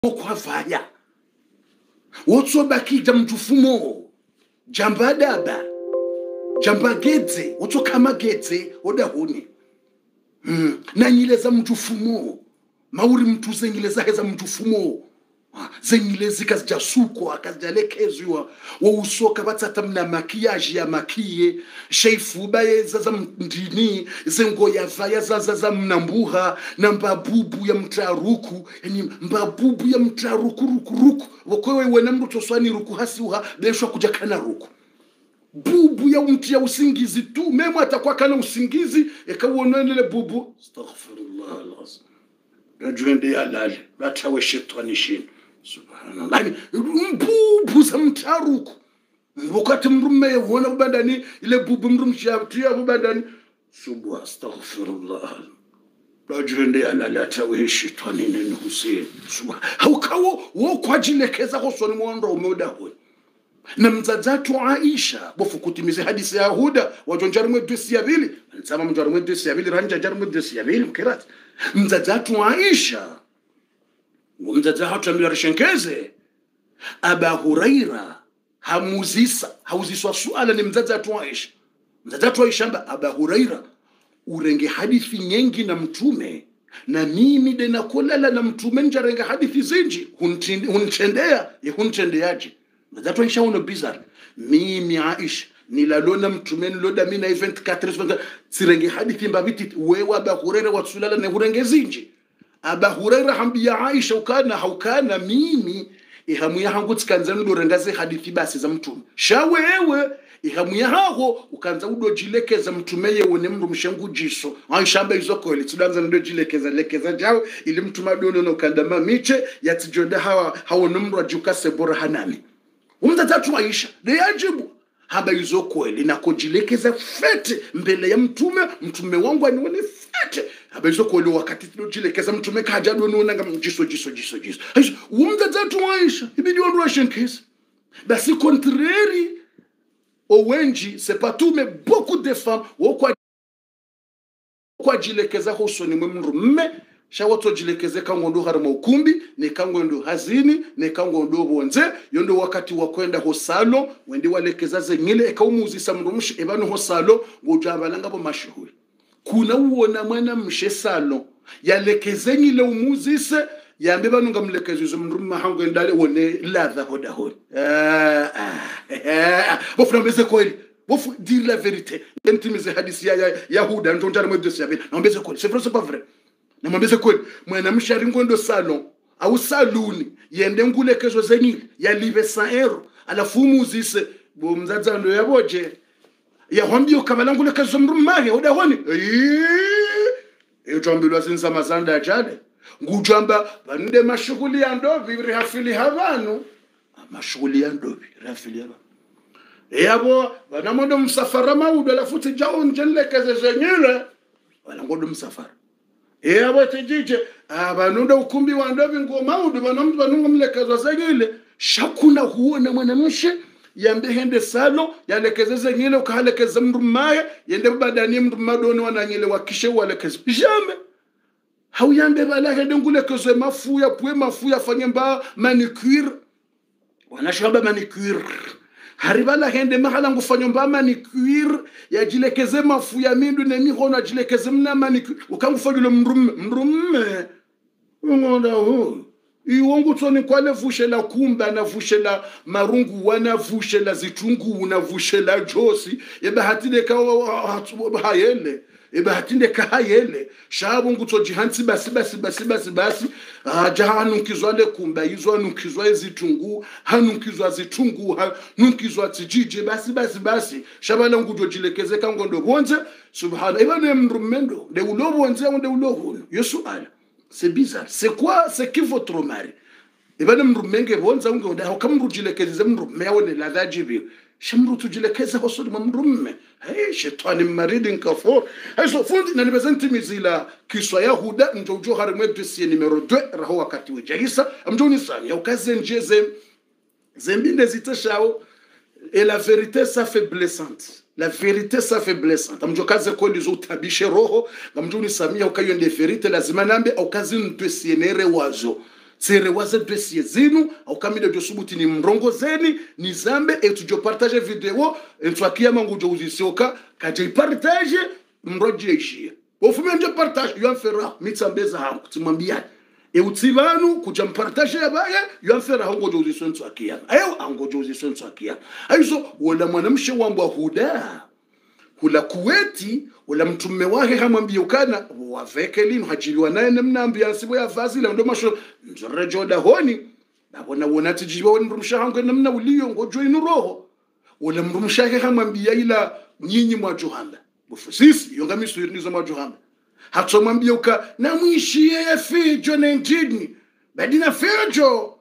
kwa vaya wotso bakija mtufumo jamba daba jamba gedze wotso kama gedze oda huni na nyileza mtufumo mauri mtu zengileza heza mtufumo zengilezi kazijasuko akazijalekezwa wo usoka batsata mna makiyaji ya makiye sheifu baye zaza mdini zengo ya vaya zaza mnambuha na mbabubu ya mtaruku yani mbabubu ya mtaruku ruku wokwewe wena mtu swani ruku hasiuha beshwa kuja kana ruku bubu ya mti ya usingizi tu memo atakuwa kana usingizi ekawonenele bubu astaghfirullah alazim rajwende halal batawe shetani shin subhanallah bubu za mtaruku wakati mrume wona ubandani ile bubu mrumshatia ubandani subu astaghfirullah rajwende halal atawe shetani nene Hussein subhan haukawo wo kwajilekeza hosoni mwondo umeoda huyo na mzadzatu Aisha bofu kutimize hadisi ya Huda wajonjari mwedesi ya bili nsama mjari mwedesi ya bili ranja jari mwedesi ya bili mkirati mzadzatu Aisha mzadzatu amira shenkeze Aba Huraira hauziswa suala ni mzadzatu Aisha amba Aba Huraira urenge hadithi nyingi na mtume na mimi dena kolala na mtume njarenga hadithi zinji hunchendeaje Zato Aisha uno bizarre. Mimi Aisha nilalona mtumeni loda mina event 4 sirenge hadithi mbabiti wewe Aba Huraira watsulala ne hurenge zinji. Aba Huraira hambia Aisha ukana mimi ihamu ya hangu tsikanzani lorengaze hadithi basi za mtume. Shawewe ihamu ya haho ukanza udojilekeza mtumeye wone mndu mshengu jiso. Aisha amba izoko ili tudanza ndojilekeza jao ili mtuma dono no kandama miche yatijoda hawa numru ajukase bora hanami. Umzadzatu Aisha de yajibu haba izo kweli na kujilekeza fete mbele ya mtume wangu anione fete haba izo kweli wakati tunojilekeza mtume kaja dono nga jiso Aisha umzadzatu Aisha ibidi wa Russian case basi contraire au wenji c'est pas tout mais beaucoup de femmes kwa jilekeza hosoni mrume shawato jilekeze kangondo harimo ukumbi ne kangondo hazini ne kangondo bonze yondo wakati wakwenda hosalo wende walekeza zenyile ekaumuzisa mrumshi ebano hosalo ngojabalanga bo mashuhuri kuna uona mwana mshe salo yalekeze nyile umuzise yambe bano ngamlekezo mrumma hango ndale wone ladha hoda bofu nambeze kweli bofu dire la vérité entimize hadisi ya Yahuda ndonjara mwedesi yabe nambeze kweli c'est vrai c'est pas vrai na mwambeze kweli mwana mshari ngondo salon au saluni yende ngulekezo zenyi ya live 100 alafu muzise bo mzadza ndo yaboje ya hwambio kabala ngulekezo mrumahe odahoni ejombilwa sinza mazanda ajale ngujamba banide mashughuli ya ndovi rihafili havanu mashughuli ya ndovi rihafili havanu yabo banamondo msafara maudo alafu tijao njelekeze zenyile wala ngondo msafara yabo tijije abanunda ukumbi wa ndovi ngoma udu banunga mlekezo zengile shakuna huona mwanamshe yambe hende salo yalekezeze ngile ukahalekeza mrumaye yende badani mrumadoni wananyele wakishe walekeze jambe hauyambe bala hende ngulekezo mafuya pwe mafuya fanyemba manicure wanashamba manicure haribala hende mahala ngufanyomba manicure yajilekeze mafuya mindu ne mihono ajilekeze mna manicure ukangufanyule mrumme ngonda ho iwongu tsoni kwale vushela kumba na vushela marungu wana vushela zitungu na vushela josi yebahatinde ka hayele ebahatinde ka hayele shabu ngutso jihansi basi jahanukizwa le kumba izwa nukizwa izitungu hanukizwa zitungu hanukizwa tijije basi shabala ngujo jilekeze ka ngondo bonze subhana ibane mrumendo de ulobonze onde ulohuno yosuala. C'est bizarre. C'est quoi? C'est qui votre mari? Et ben mrumenge bonza unge hakamrujilekeze mrume yawone la dajibi. Shimrutujilekeze hosodi mrume. Hey, shetani maridi nkafo. Hey, so fundi na nibezanti mizila kiswa Yahuda njojo harimwe dossier numero 2 raho wakati wejaisa amjoni sami ya ukaze njeze zembinde zitashao et la vérité ça fait blessante. La vérité ça fait blessante. Amjokaze ko ndizo utabishe roho, ngamjuni samia ukayo nde vérité lazima nambe au kazi ntusienere wazo. sere waze dossier zinu au kamida jo subuti ni mrongo zeni ni zambe et jo partage video et akia mangu jo uzisoka kaje partage mroje ishia ofume nje partage yo afera mitsambeza hangu tumwambia utsivanu kuja mpartage yabaye yo afera hangu jo uzisonto akia ayo hangu jo uzisonto akia aizo wala mwanamshe wambwa huda hula kuweti wala mtume wake hamwambia ukana waveke lino hajiliwa naye namna ambiansi boya vazi la ndo masho nzore joda honi nabona wona tijiwa ndumsha hangu namna uliyo ngojo inuroho wala mrumsha yake hamwambia ila nyinyi mwa Johanda sisi yonga misuri nizo mwa Johanda hatomwambia uka na mwishie ya fijo na ndini badina fijo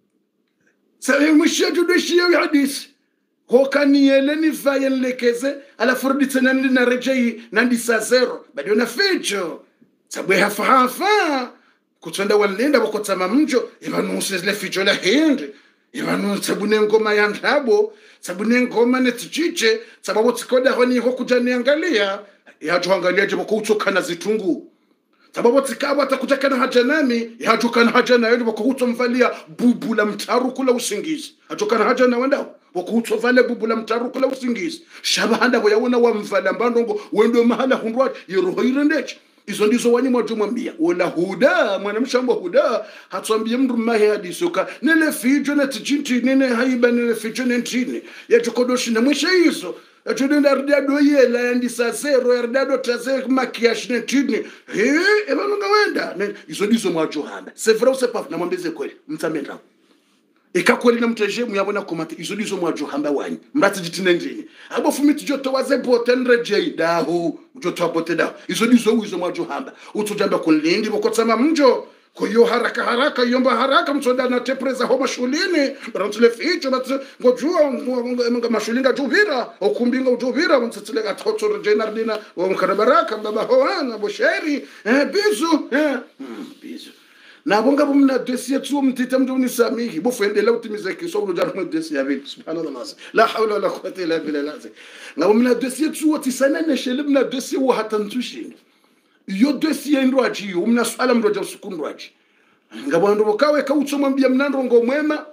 sawe mwishie judishie ya hadisi hokani eleni vayen lekeze ala furditse nandi na rejei nandi sa zero bado na ficho sabwe hafa kutenda walenda bakotama mjo ibanuse le ficho la hindi ibanu sabune ngoma ya ndabo sabune ngoma netichiche sababu tikoda honi ho kujaniangalia ya tuangalia je bakutokana zitungu sababu tikaba atakutakana hajanami ya tukana hajana yule bakutomvalia bubu la mtaru kula usingizi atokana hajana wandao wakutovale bubu la mtaru kula usingizi shabahanda boyaona wamvala mbandongo wendo mahala hundwa yeroho irendeche izo ndizo wanyuma jumwambia wala huda mwanamshambo huda hatuambie mndu mahe hadisoka nele fijo na tijinti nene haiba nele fijo nentini ya tukodoshi na mwisha hizo ya tudenda rdado yela ya ndisa zero ya rdado taze makiashi nentini eba nunga wenda izo ndizo mwa Johanda sevra usepafu na mwambeze kweli mtamenda ikakweli na mteje muyabona komate izo ndizo mwa Johanda wanyi mrati jitine njini abo fumiti joto waze bote nrejei dahu joto bote dahu izo ndizo mwa Johanda utujamba kulindi bokotama mjo kuyo haraka yomba haraka msoda na tepreza ho mashulini barantule ficho bat ngojua mga mashulinga juvira okumbinga ujuvira mtsetele atotso jenardina wa mkarabaraka baba hoana bosheri bizu bizu na bonga bomna dossier tu mtita mduni samihi bofendela utimiza kiso ulojarmo dossier avec subhanallah la hawla wala quwwata illa billah na bomna dossier tu watisana na shelimna dossier wa hatantushi yo dossier ndwaji umna swala mroja usukundwaji ngabando bokawe ka utsomwambia mnandongo mwema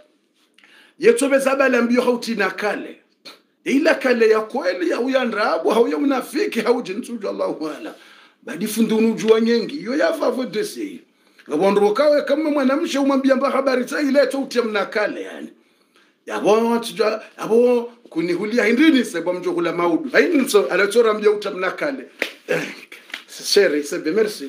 yetsobeza bala mbio hautina kale ila kale ya kweli ya uyandrabu hauya unafiki hauje ntuju Allahu wala badi fundunu jua nyengi yo yafavo dossier ngabando bokawe kama mwanamshe umwambia mba habari za ile tutia mnakale yani yabo tujwa abo kunihulia hindini sebo mjokula maudu haini so alatora mbia utamnakale sere sebe merci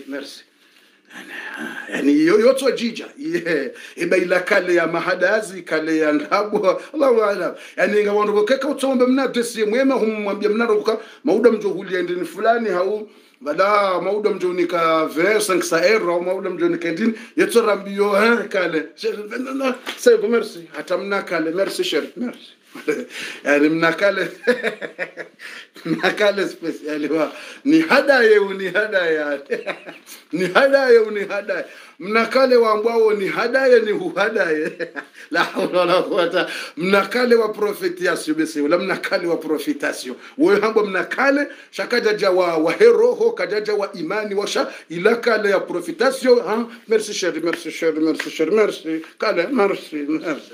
yani yoto jija iba ila kale ya mahadazi kale ya ndabu Allahu a'lam yani ngabando bokeka utombe mna dossier mwema humwambia mnaro mauda mjohulia ndini fulani hau bada mauda mjonika verse 5 euro mauda mjonika ndini yetora mbio kale sebe merci hata mnakale merci cher merci yani mnakale mnakale speciali wa ni hadaye ni hadaye mnakale wa ambao ni hadaye ni uhadaye la hawla wala quwwata mnakale wa profetiation bese wala mnakale wa profitation wewe hambo mnakale shakajaja wa heroho kajaja wa imani washa ila kale ya profitation merci cher kale merci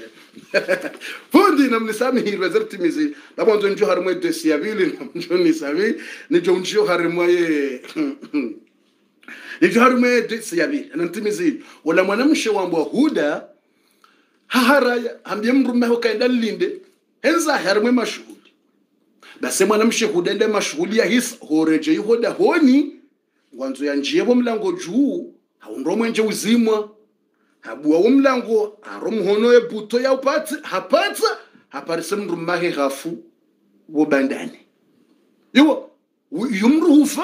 fundi na mnisamihi rezerti mizi labondo njo harimo dossier abili na mjoni sabi ni jonjo harimo ye harimo dossier abili na ntimizi wala mwanamshe wambwa huda haraya ambie mrume ho kaenda linde henza harimo mashuhudi basi mwanamshe huda ende mashuhudi ya his horeje hoda honi ngwanzo ya njiyebo mlango juu haundro nje uzimwa habua umlango aromhono ebuto ya upati hapatsa haparise mrumahe hafu wobandani yo yumrufa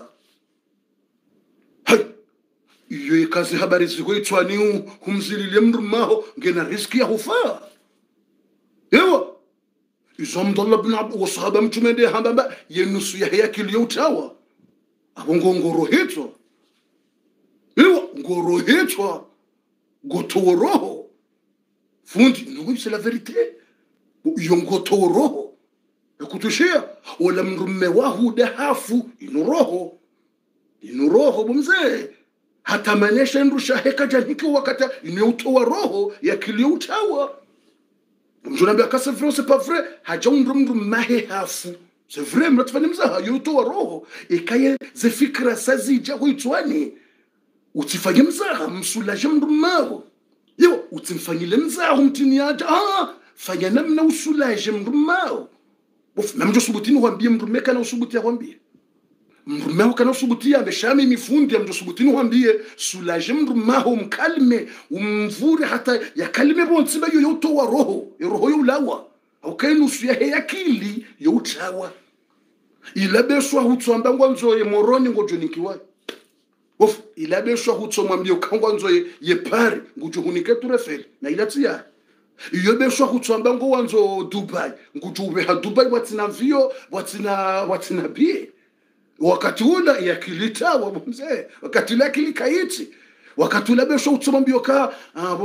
hay yo ikazi habari ziko itwani humzilile mrumaho ngena riski ya hufa yo izomdolla bin abd wasahaba mtumende hambamba yenusu ya yakili utawa abongongoro hitwa yo ngoro hitwa gotoroho fundi nungu c'est la vérité yongotoroho ekutushia wala mrume wahu dahafu inuroho bumze hata manesha ndusha heka janiki wakata ineutoa roho ya kiliutawa mtu nambia kasa vrai c'est pas vrai haja mndu mahe hafu c'est vrai mnatufanya mzaha yutoa roho ikaye zifikra sazija huitwani utifanye mzaha msulaje mndu mao yo utimfanyile mzaha mtini aja fanya namna usulaje mndu mao na mjo subutini wambie mndu meka na usubutia wambie mrume kana usubutia beshami mifundi mjo subutini wambie sulaje mndu mao mkalme umvure hata ya kalme bontsiba yo yotoa roho yo ulawa okainu suya he akili yo utawa ilabeshwa hutsamba ngwanzo moroni ngojo nikiwa ilabeshwa hutsoma mbio kangwa nzoye yepari ngujo hunike turefeli na ilatia yobeshwa hutsamba ngo wanzo Dubai ngujo ube ha Dubai watina vio watina bie wakati ula yakilita wabumze wakati ula kilikaiti wakati ula beshwa hutsoma mbio ka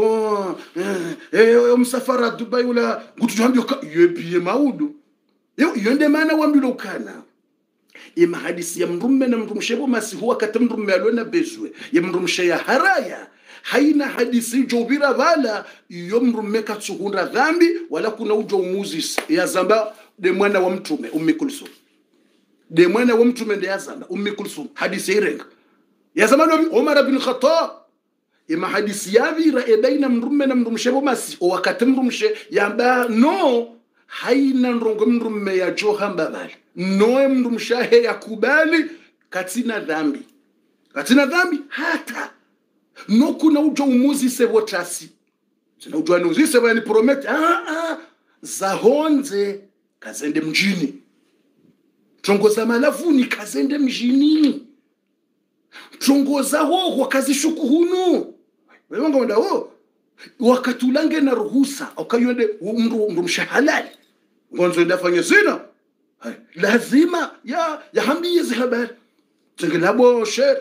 msafara Dubai ula ngujo mbio ka yebie maudu yonde maana wambilo kana ima hadisi ya mrume na mrumshebo masihu wakati mrume alona bezwe ya mrumshe ya haraya haina hadisi jobira wala iyo mrume katsuhunda dhambi wala kuna ujo umuzis ya zamba de mwana wa mtume Kulsum de mwana wa mtume de ya zamba Kulsum hadisi irenga ya zama Umar bin Khattab ima hadisi ya vira ebaina mrume na mrumshebo masihu wakati mrumshe yamba no haina ndongo mrume ya johamba bali noe mrumshahe ya kubali katina dhambi hata no kuna ujo umuzi sebotasi sina ujo anuzi seba ni promete zahonze kazende mjini tongoza malafuni kazende mjini tongoza hoho kazishukuhunu wewe ngonda wakatulange na ruhusa ukayonde mrumshahalali ngonzo ndafanya zina lazima ya hambie zihabari tengelabo sher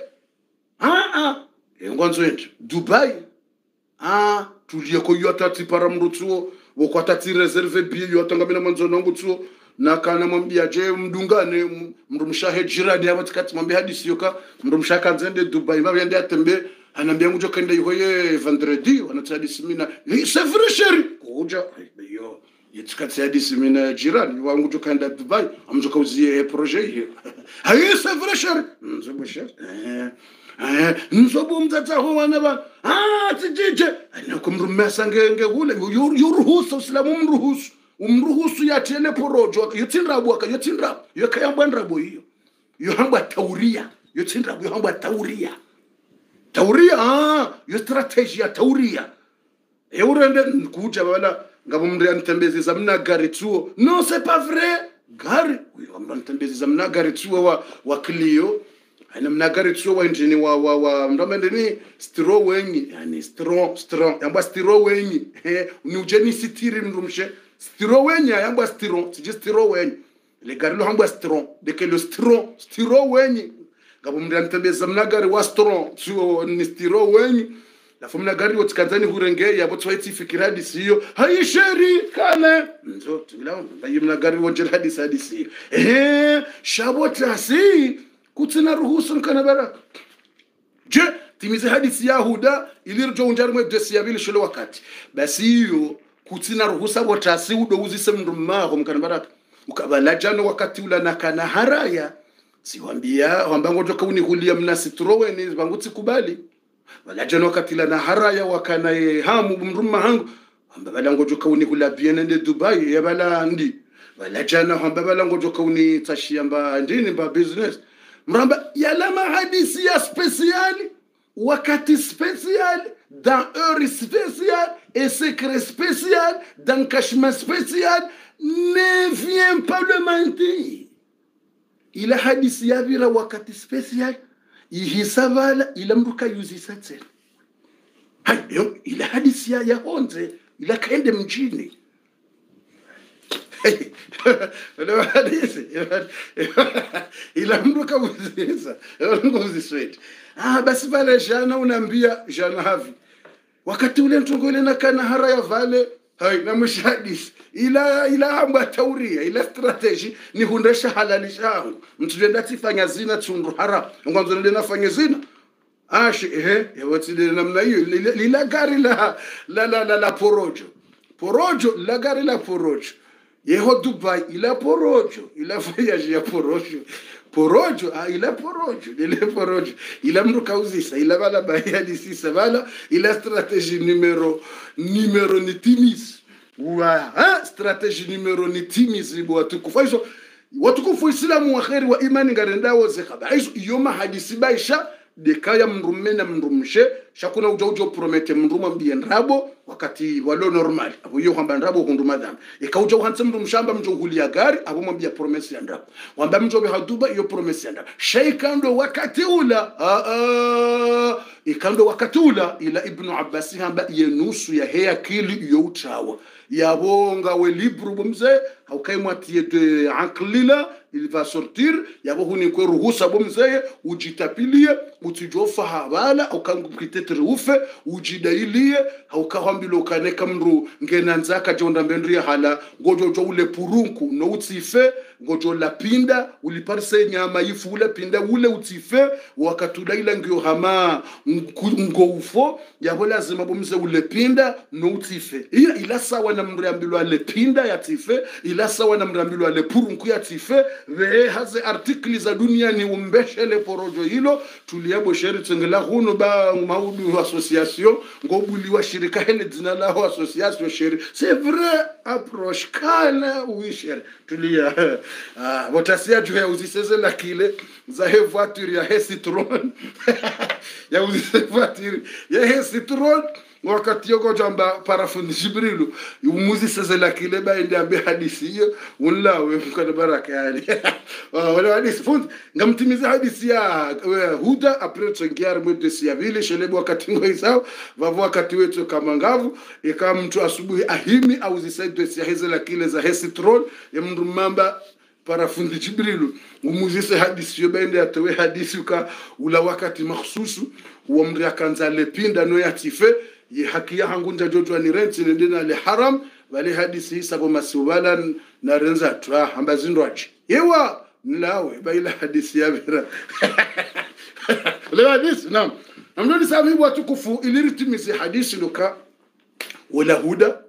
ngonzo yetu Dubai tuliye ko yotati para mrutsuo wokwatati reserve bi yotangamina manzo nangu tsuo nakana mwambia je mdungane mrumshahe jirani abatikati mwambia hadisi yoka mrumshaka nzende Dubai mabende atembe anambia ngujo kende yoye vendredi wanatadi simina c'est vrai chéri kuja yo yetikati hadisi mina jirani wangu jo kanda Dubai amjo kauzie projet hiyo c'est vrai chéri nzobo chéri nzobo mtata ho wanaba tijije anakumrumesa ngenge hule yuruhusu usilamu umruhusu ya tele porojo yotinrabu akayotinrabu yakayamba ndrabo hiyo yohamba tauria yotinrabu yohamba tauria yo strategy ya tauria eurende kuja wala ngabo mndri antembezi za mna gari tuo no c'est pas vrai gari uyo mntembezi za mna gari tuo wa Clio ana mna gari tuo wa injini wa ndomende ni stro wenyi yani stro yamba stro wenyi ni ujeni sitiri mrumshe stro wenyi yamba stro wenyi le gari lo hamba stro de que le stro wenyi ngabo mndri antembezi za mna gari wa stro tuo ni stro wenyi la fomna gari wotikanzani hurenge yabo twaiti fikiradi siyo haisheri kane nzo tugila bayimna gari wonjel hadisi shabotasi kutina ruhusu kana baraka je timize hadisi yahuda ilirjo unjar mwe desi yabili shule wakati basi hiyo kutina ruhusa botasi udo uzise mndumako mkana baraka ukabala jano wakati ula nakana haraya siwambia wambango joka unihulia mnasi turoweni banguti kubali wala jano wakati la na haraya wakana hamu mrumma hangu wambabala ngojo kauni hula bienende Dubai yabala ndi wala jana wambabala ngojo kauni tashiyamba ndini ba business mramba yalama hadisi ya spécial wakati spécial dans heure spéciale et secret spécial dans cachement spécial ne vient pas le mentir ila hadisi ya vira wakati spécial ihisavala ila mruka yuzisa tena hayo ila hadisi ya honze ila kaende mjini Ela hadisi ila mruka yuzisa ngozisweti basi vale jana unaambia jana havi wakati ule ntongole na kana hara ya vale na mshadisi ila hamba tauria ila strategy ni hundesha halalisha hangu mtu ndenda tifanya zina tundu hara ngwanzo ndenda fanya zina ya watile namna hiyo lila gari la porojo. Porojo la gari la porojo. Yeho Dubai ila porojo, ila voyage ya porojo. Porojo ila porojo, ile porojo. Ila mru kauzisa, ila bala bayadi sisa bala, ila strategie numero ni timis. Strategie numero ni timis ibo watukufu. Hizo watukufu Islamu wa kheri wa imani ngarenda woze khaba. Hizo yoma hadisi baisha dekaya mrumena mrumshe shakuna ujo promete mruma mbienrabo wakati walo normal abo yo kwamba nrabo kunduma dhambi ikauja uhanse mrumshamba mjongulia gari abo mwambia promese ya nrabo wamba mjobe haduba iyo promese ya nrabo shaykando wakati ula ikando wakati ula ila Ibn Abbas hamba yenusu ya heya kili yo utawa yabonga we libru bumze haukaimwatie de aklila il va sortir yabo huni ko ruhusa bomzeye ujitapilie utijofa habala ukangukitetre ufe ujidailie haukahambilo kaneka mru ngenanzaka jonda mbendria hala ngojo ule purunku no utife ngojo la pinda uliparse nyama yifu ule pinda ule utife wakatulaila ngyo hama ngoufo yabo lazima bomze ule pinda no utife ila sawa na mriambilo ale pinda ya tife ila sawa na mriambilo ale purunku ya tife ve haze artikli za dunia ni umbeshele porojo hilo tuliabo sheri tsengela huno ba maudu association ngobuli wa shirika hele dzina lao association sheri c'est vrai approche kana wisher tulia votasia juu ya uziseze la kile za he voiture ya he Citroen ya uziseze voiture ya he Citroen wakati yoko jamba parafundi Jibrilu umuzi sasa la kile ba ndio ambe hadisi hiyo unlawe mkana baraka yani wala hadisi fundi ngamtimiza hadisi ya Huda après tsengiar mwete siavile shelebo wakati ngoisao vavu wakati wetu kama ngavu ikawa mtu asubuhi ahimi au zisaidwe siaheze la kile za Citroen ya mndu mamba parafundi Jibrilu umuzise hadisi yo bende atowe hadisi uka ula wakati mahsusu uamri akanza lepinda no yatife ye haki ya hangunja jojo ni renti ndina le haram wale hadisi hisa kwa masiwala na renza twa ambazindo achi yewa nlawe baila hadisi ya vera le hadisi naam amnoni sami watukufu iliritimisi hadisi luka wala Huda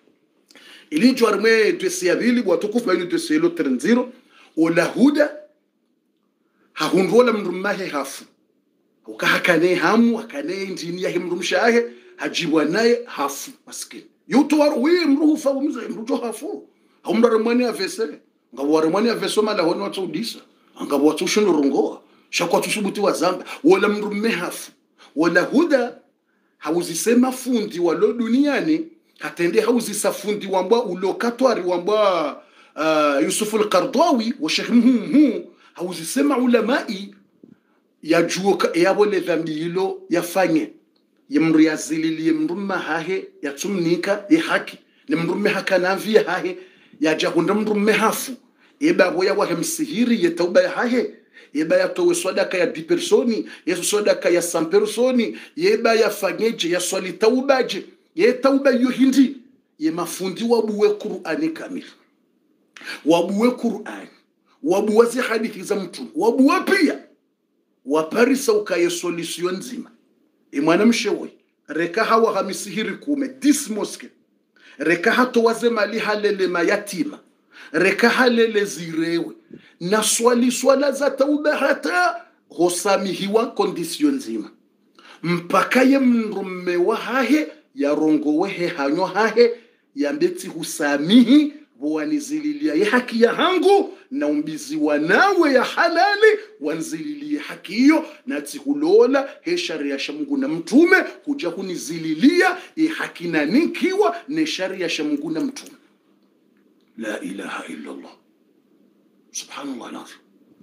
ilijwarme twesiabili watukufu baini tweselo 30 wala Huda hahunrola mrumahe hafu ukahakane hamu akane injini ya himrumshahe hajibwa naye hafu maskini yuto waro we mrufa umze mrujo hafu haumdare mwani avese ngabware mwani aveso mala hono watudisa ngabwa watushundo rongoa shakwa tusubuti wa zamba wala mrume hafu wala Huda hauzisema fundi walo duniani hatende hauzisa fundi wambwa ulokatwari wambwa Yusuf al-Qardawi wa Sheikh hauzisema ulamai yajuoka yabo le dhambi hilo yafanye yemru yazililie mrumma hahe yatumnika haki ni mrumme hakana via hahe yajahunda mrumme hafu eba boya wa msihiri ya tauba hahe eba ya towe sadaka ya 10 personi yesu sadaka ya 100 personi eba ya fanyeje ya swali taubaje ye tauba yuhindi ye mafundi wabuwe Qur'ani kamili wabuwe Qur'ani wabuwe hadithi za mtu wabuwe pia waparisa ukaye solution nzima imwana mshewe reka hawa hamisihiri kume 10 moske reka hato waze mali halele mayatima reka halele zirewe na swala za tauba hata hosamihiwa condition nzima mpaka ye mrume wa hahe ya rongo wehe hanyo hahe ya mbeti husamihi wanizililia ya haki ya hangu na umbizi wanawe ya halali wanzililie haki hiyo na tihulola he sharia ya Mungu na mtume kuja kunizililia ya haki na nikiwa ne sharia ya Mungu na mtume la ilaha illa Allah subhanallah lazim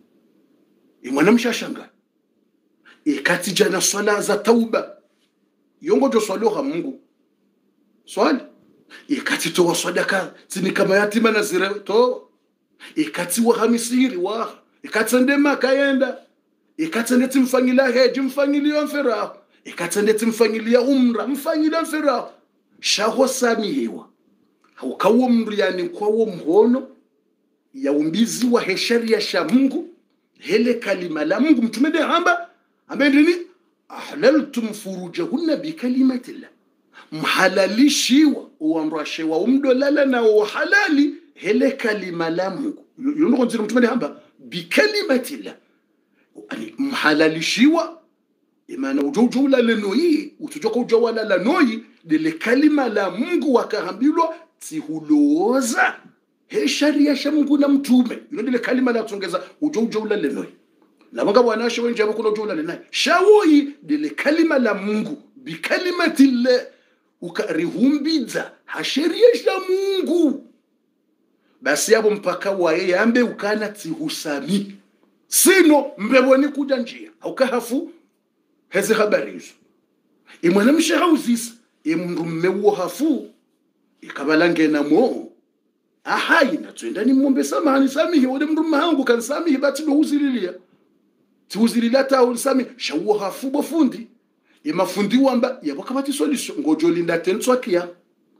imwana mshashanga ikati jana swala za tauba yongo jo swalo Mungu swali ikati to sadaka tini kama yatima na zire to ikati wa hamisiri wa ikati ndema kaenda ikati ndeti mfangilia heji mfangilia mfera ikati ndeti mfangilia umra mfangilia mfera shaho samihiwa haukawo mriani kwawo mhono ya umbizi wa heshari ya Mungu hele kalima la Mungu mtumede hamba amendini ahlaltum furujahunna bikalimatillah, mhalalishiwa uamrashewa umdolala na uhalali hele kalima la Mungu yuno nzira mtume hamba bikalimatillah, ani mhalalishiwa imana ujojula lenoi utujoka ujawala la noi dile kalima la Mungu wakahambilwa tihuloza he sharia sha Mungu na mtume yuno dile kalima la tongeza ujojula lenoi na mwanga wanashe wenje kuna ujojula lenai shawoi dile kalima la Mungu bikalimatillah ukarihumbiza hasheria sha Mungu basi yabo mpaka wae yambe ukana tihusami sino mbeboni kuja njia aukahafu heze habari hizo imwana mshahauzisa imrumme wo hafu ikabalange na mo ahai na twenda ni mombe samahani samihi wode mrumme hangu kan samihi bati behuzililia tihuzililia ta ulisami shawo hafu bofundi imafundi wamba yabakabati solution ngojo linda tenswakia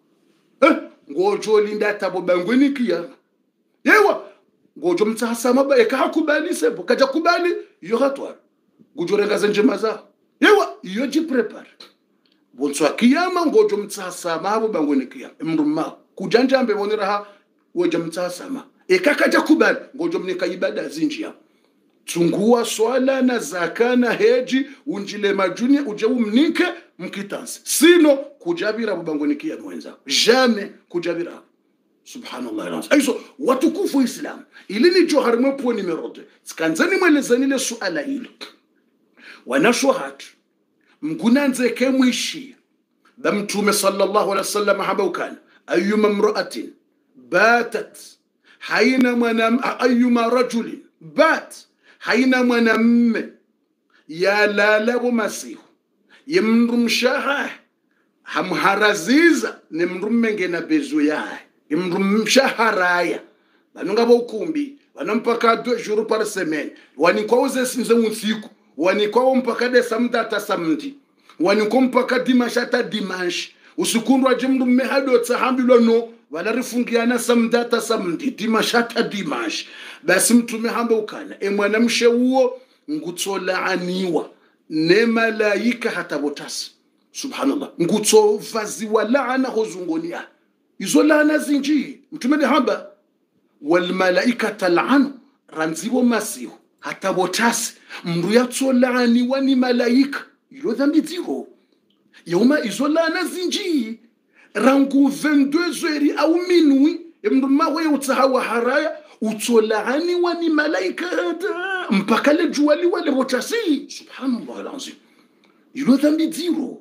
ngojo linda tabo bangweni kia yewa ngojo mtsahasama ba ekakubali sebo kaja kubali yo hatwa gujorenga zenjema za yewa iyo jiprepare bonswa kiyama ngojo mtsahasama abo bangweni kia mruma kujanja ambe boneraha woja mtsahasama ekakaja kubali ngojo mnika ibada zinjia tungua swala na zaka na heji unjile majuni uje umnike mkitansi sino kujabira bubangonikia mwenza jamais kujabira subhanallah aiso watukufu Islam ili ni joharimo po numero 2 skanzani mwelezani le suala hilo wanashuhat mgunanze kemwishi bamtume sallallahu alaihi wasallam habaukan ayyuma imra'atin batat hayna manam ayyuma rajulin bat haina mwanamme ya lalabu masihu yemrumshaha hamharaziza ni mrumme na bezu yae yemrumshaharaya banunga bokumbi banampaka 2 jours par semaine wanikwa uze sinze unsiku wanikwa mpaka de samdata samdi wanikwa mpaka dimashata dimash usikundwa jemrumme hado tsahambilwa no walarifungiana samdata samdi dimashata dimash basi mtume hamba ukana emwana mshewuo ngutsola aniwa ne malaika hatabotasi subhanallah ngutso vaziwa laana hozungonia izo laana zinji mtume hamba wal malaika tal'anu ranziwo masihu hatabotasi mndu yatsola aniwa ni malaika ilo dhambi ziro yoma izo laana zinji rangu 22h au minuit mndu mawe utsahawa haraya utsolani wani malaika mpaka le juali wale botasi subhanallah alazim ilo dhambi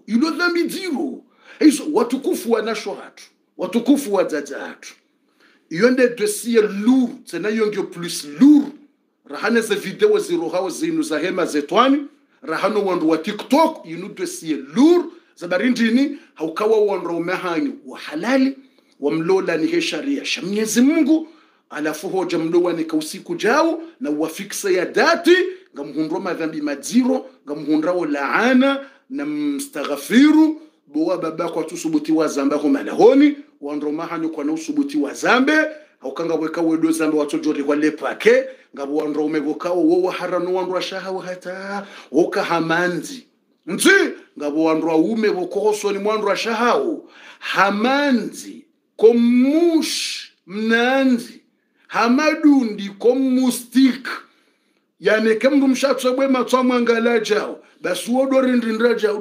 ziro hizo watukufu wanashohatu watukufu wazazatu yonde dossier lourd tena yongyo plus lourd rahana za video ziro hao zinu za hema zetwani rahano wandu wa TikTok yinu dossier lourd zabarindini haukawa wandu umehanyu wa halali wa mlola ni sharia sha Mwenyezi Mungu alafu hoja mdowa ni kausiku jao na uwafikisa ya dati ngamuhundro madhambi madziro ngamuhundrao laana na mstaghfiru bowa baba kwa tusubuti wa zamba homa lahoni wandro mahanyo kwa na usubuti wa zambe haukanga weka wedo zambe watojori kwa lepake ngabo wandro umegokao wowa harano wandro shaha hata woka hamanzi nti ngabo wandro ume bokoso ni wandro shahao hamanzi komush mnanzi hamadundi komustik yani kemdu mshatso bwe matwa mwangala jao basi wodori ndindra jao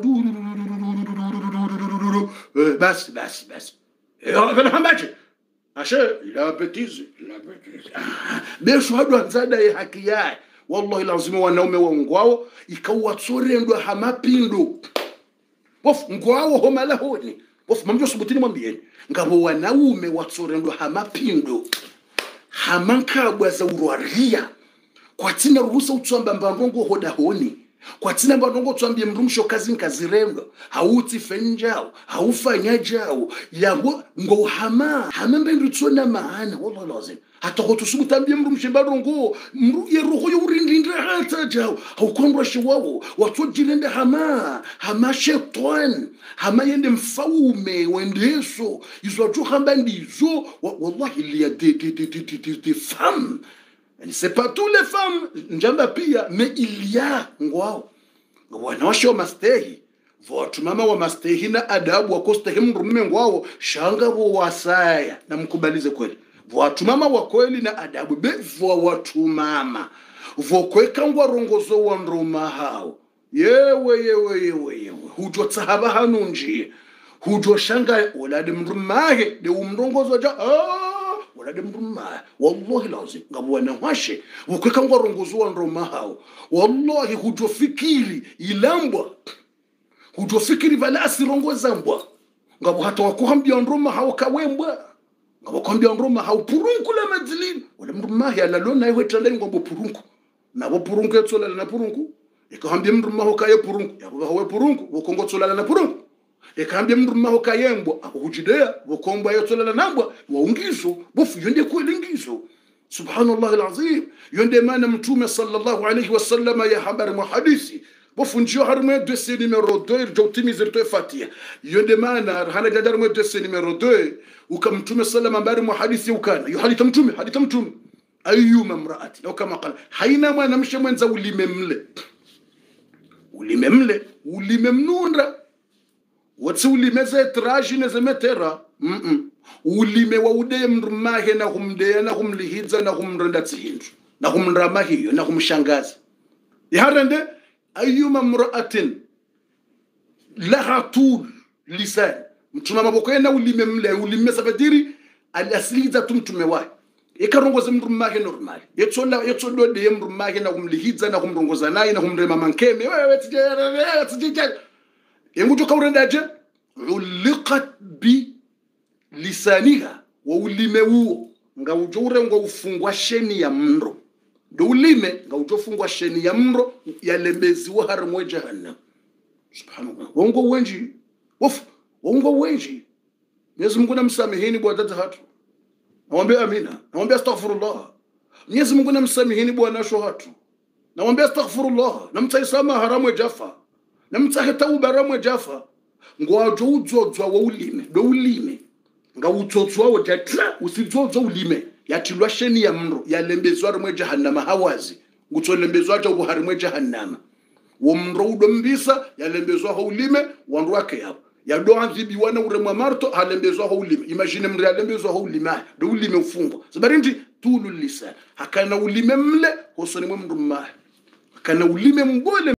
basi vela hambaje ashe ila betizi besho hadu anzada ya haki yae wallahi lazima wanaume wangwao ikawa tsorendwa hamapindo bof ngwao homa lahoni bof mamjo subutini mwambieni ngabo wanaume watsorendwa hamapindo hamankabwa za urwaria kwa tina ruhusa utsamba mbandongo hoda honi kwa tina mbandongo tsambie mrumsho kazi nkazirendo hauti fenjao haufanya jao yabo ngo hamambe nditsona maana wallahi lazim hata kutusubutambie mrumsho mbandongo yeroho yo urindindra hata jao haukondwa shiwao watojirende hama shetwan hama yende mfaume wendeso izo hamba ndizo wallahi il y a des femmes. C'est pas toutes les femmes, njamba pia, mais il y a ngwao. wanawasho mastehi watu mama wa mastehi na adabu wakostehi mrume ngwao shanga wo wasaya na mkubalize kweli watu mama wa kweli na adabu bevo watu mama vokweka ngwa rongozo wa ndroma hao yewe hujo tsahaba hanunji hujo shanga walade mrumahe de umrongozo ja walade mrumahe wallahi lazim ngabwana washe vokweka ngwa rongozo wa ndroma hao wallahi hujo fikiri ilambwa hujo fikiri vala asirongoza mbwa ngabo hata wakuhambia ndroma hao kawembwa ngabo kwambia ndroma hao purunku la madzilini wala mrumahe alalona iwe tanda ngombo purunku nabo purunku yatsola na purunku ekahambia mruma hokaye purunku yabo hawe purunku bokongo tsola na purunku ekahambia mruma hokayembo akujidea bokomba yatsola nambwa waungizo bofu yonde kuelingizo subhanallah alazim yonde mana mtume sallallahu alayhi wasallam ya habari mu hadisi bofu njio harme dossier numero 2 jotimize to fatia yonde mana hana dadar mu dossier numero 2 ukamtume sallallahu habari mu hadisi ukana yo hadita mtume ayyuma imraati au kama qala haina mwana mshe mwenza ulime mnunda watsi ulimeze trajine zemetera ulime wa ude mrumahe na kumdea na kumlihidza na kumrenda tsihindu na kumrama hiyo na kumshangaza yaharende ayyuma imraatin laha tul lisan mtuma maboko yana ulime sabadiri alasliza tumtume wahi ikarongoza mrumahe normal yetsodo de mrumahe na kumlihidza na kumrongoza naye na kumrema mankeme wewe tijja yenguto kaurendaje uliqat bi lisaniha wa ulime huo ngaujure ngaufungwa sheni ya mro do ulime ngaujofungwa sheni ya mro ya lembezi wa harmo jahannam subhanallah wongo wenji wongo wenji Mwenyezi Mungu namsameheni bwana hatu naombe amina naombe astaghfirullah Mwenyezi Mungu namsameheni bwana hatu naombe astaghfirullah namtaisama haramu jafa namtsahe tauba haramu jafa ngwajo udzozwa wa ulime do ulime ngautsozwa wa jatra usidzozwa ulime yatilwa sheni ya mro ya lembezwa harmo jahannama hawazi ngutsolembezwa ta harmo jahannama wo mro udombisa ya lembezwa ho ulime wandu wake hapo ya do anzibi wana uremwa marto halembezwa ho ulime imagine mri halembezwa ho ulime do ulime ufungwa sabarinti tulu lisan hakana ulime mle hosoni mwe mndumma hakana ulime mbole